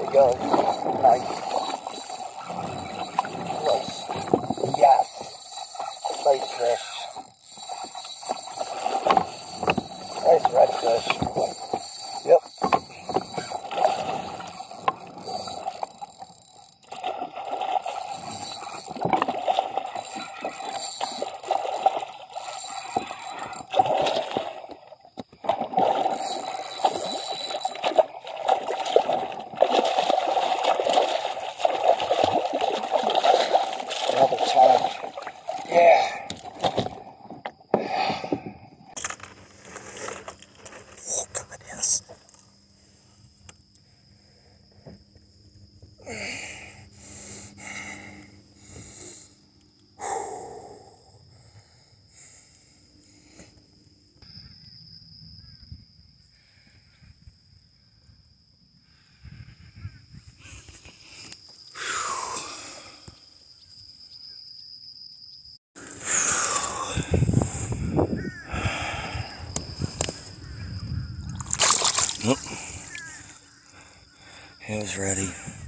we go. Nice. Close. Yes. Nice fish. Nice redfish. Yep. Another time. Yeah. Look at this. Nope. He was ready.